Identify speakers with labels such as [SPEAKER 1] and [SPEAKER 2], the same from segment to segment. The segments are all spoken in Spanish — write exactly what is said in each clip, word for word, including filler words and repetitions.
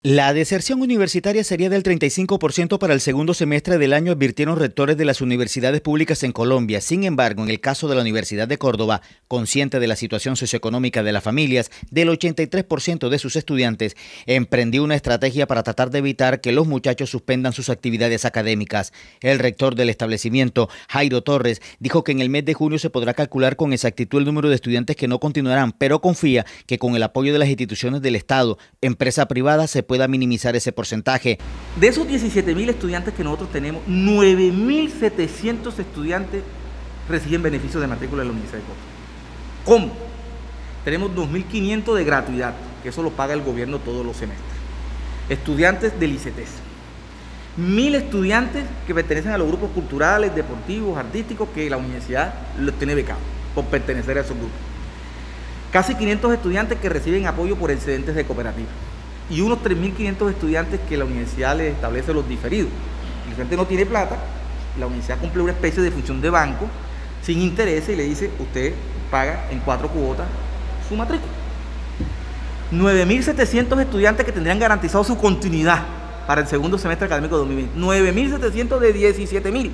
[SPEAKER 1] La deserción universitaria sería del treinta y cinco por ciento para el segundo semestre del año, advirtieron rectores de las universidades públicas en Colombia. Sin embargo, en el caso de la Universidad de Córdoba, consciente de la situación socioeconómica de las familias, del ochenta y tres por ciento de sus estudiantes emprendió una estrategia para tratar de evitar que los muchachos suspendan sus actividades académicas. El rector del establecimiento, Jairo Torres, dijo que en el mes de junio se podrá calcular con exactitud el número de estudiantes que no continuarán, pero confía que con el apoyo de las instituciones del Estado, empresa privada, se pueda minimizar ese porcentaje.
[SPEAKER 2] De esos diecisiete mil estudiantes que nosotros tenemos, nueve mil setecientos estudiantes reciben beneficios de matrícula de la Universidad de Córdoba. ¿Cómo? Tenemos dos mil quinientos de gratuidad, que eso lo paga el gobierno todos los semestres. Estudiantes del I C E T E S. Mil estudiantes que pertenecen a los grupos culturales, deportivos, artísticos, que la universidad los tiene becados por pertenecer a esos grupos. Casi quinientos estudiantes que reciben apoyo por excedentes de cooperativas. Y unos tres mil quinientos estudiantes que la universidad les establece los diferidos. El estudiante no tiene plata, la universidad cumple una especie de función de banco, sin interés, y le dice, usted paga en cuatro cuotas su matrícula. nueve mil setecientos estudiantes que tendrían garantizado su continuidad para el segundo semestre académico de dos mil veinte. nueve mil setecientos de diecisiete mil.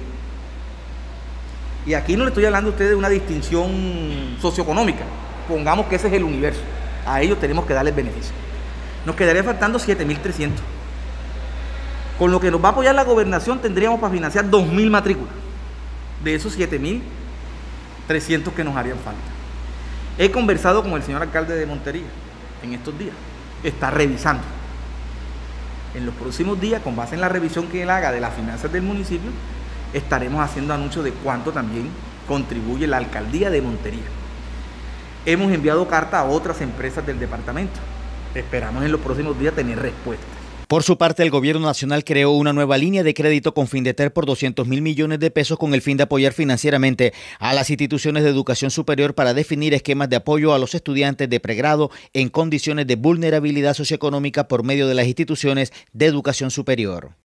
[SPEAKER 2] Y aquí no le estoy hablando a ustedes de una distinción socioeconómica. Pongamos que ese es el universo. A ellos tenemos que darles beneficio. Nos quedaría faltando siete mil trescientos. Con lo que nos va a apoyar la gobernación tendríamos para financiar dos mil matrículas. De esos siete mil trescientos que nos harían falta. He conversado con el señor alcalde de Montería en estos días. Está revisando. En los próximos días, con base en la revisión que él haga de las finanzas del municipio, estaremos haciendo anuncios de cuánto también contribuye la alcaldía de Montería. Hemos enviado carta a otras empresas del departamento. Esperamos en los próximos días tener respuestas.
[SPEAKER 1] Por su parte, el gobierno nacional creó una nueva línea de crédito con Findeter por doscientos mil millones de pesos con el fin de apoyar financieramente a las instituciones de educación superior para definir esquemas de apoyo a los estudiantes de pregrado en condiciones de vulnerabilidad socioeconómica por medio de las instituciones de educación superior.